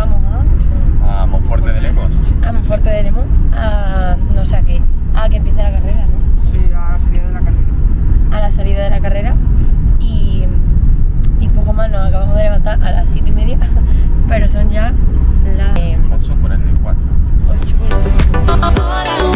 vamos a Monforte de Lemos. A Monforte de Lemos, a no sé a qué, a que empiece la carrera, ¿no? Sí, a la salida de la carrera. A la salida de la carrera y poco más, nos acabamos de levantar a las 7:30, pero son ya las 8:44. 8:44.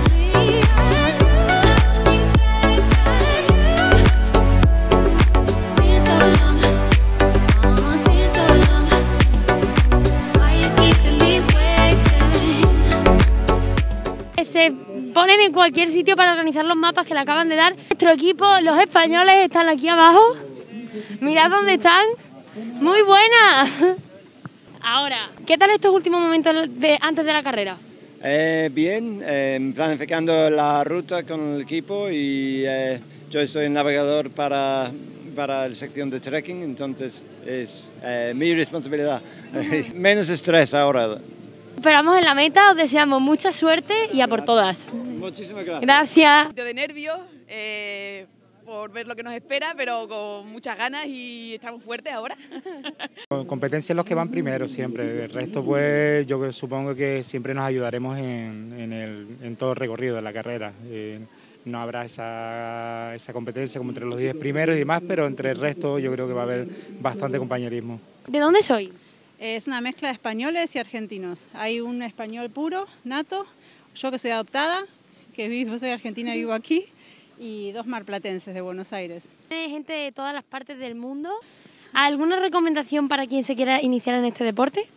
Se ponen en cualquier sitio para organizar los mapas que le acaban de dar. Nuestro equipo, los españoles, están aquí abajo. Mirad dónde están. ¡Muy buena! Ahora, ¿qué tal estos últimos momentos antes de la carrera? Bien, planificando la ruta con el equipo y yo soy el navegador para la sección de trekking, entonces es mi responsabilidad. Menos estrés ahora. Esperamos en la meta, os deseamos mucha suerte y a por todas. Muchísimas gracias. Gracias. De nervios por ver lo que nos espera, pero con muchas ganas y estamos fuertes ahora. Competencia los que van primero siempre, el resto pues yo supongo que siempre nos ayudaremos en todo el recorrido de la carrera. No habrá esa competencia como entre los 10 primeros y demás, pero entre el resto yo creo que va a haber bastante compañerismo. ¿De dónde soy? Es una mezcla de españoles y argentinos. Hay un español puro, nato, yo que soy adoptada, yo soy argentina y vivo aquí, y 2 marplatenses de Buenos Aires. Hay gente de todas las partes del mundo. ¿Alguna recomendación para quien se quiera iniciar en este deporte?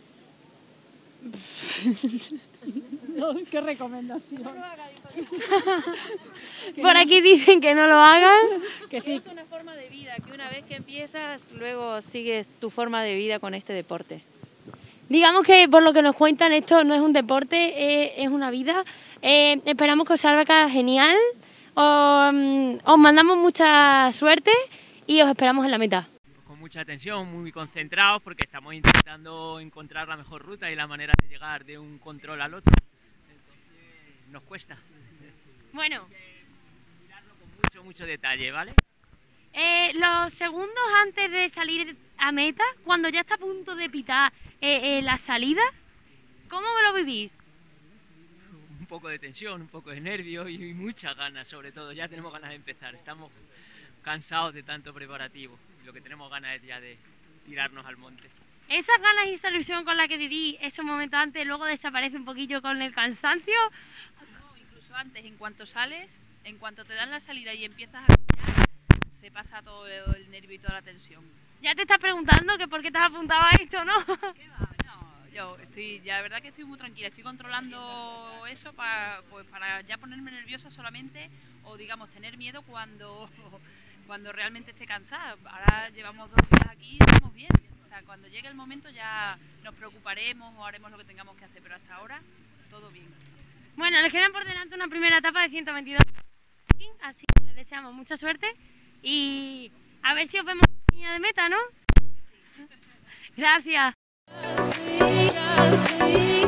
No, ¿qué recomendación? Por aquí dicen que no lo hagan. Que sí. Es una forma de vida, que una vez que empiezas, luego sigues tu forma de vida con este deporte. Digamos que por lo que nos cuentan esto no es un deporte, es una vida. Esperamos que os salga genial. Os mandamos mucha suerte y os esperamos en la meta. Con mucha atención, muy concentrados porque estamos intentando encontrar la mejor ruta y la manera de llegar de un control al otro. Entonces nos cuesta. Bueno. Mirarlo con mucho detalle, ¿vale? Los segundos antes de salir a meta, cuando ya está a punto de pitar la salida, ¿cómo lo vivís? Un poco de tensión, un poco de nervios y muchas ganas, sobre todo. Ya tenemos ganas de empezar, estamos cansados de tanto preparativo y lo que tenemos ganas es ya de tirarnos al monte. Esas ganas y esa ilusión con la que viví esos momentos antes, luego desaparece un poquillo con el cansancio. No, incluso antes, en cuanto sales, en cuanto te dan la salida y empiezas a caminar, se pasa todo el nervio y toda la tensión. Ya te estás preguntando que por qué te has apuntado a esto, ¿no? ¿Qué va? No, yo ya la verdad que estoy muy tranquila, estoy controlando eso para ya ponerme nerviosa solamente o digamos tener miedo cuando realmente esté cansada. Ahora llevamos 2 días aquí y estamos bien. O sea, cuando llegue el momento ya nos preocuparemos o haremos lo que tengamos que hacer, pero hasta ahora todo bien. Bueno, les quedan por delante una primera etapa de 122, así que les deseamos mucha suerte y a ver si os vemos en la línea de meta, ¿no? Gracias.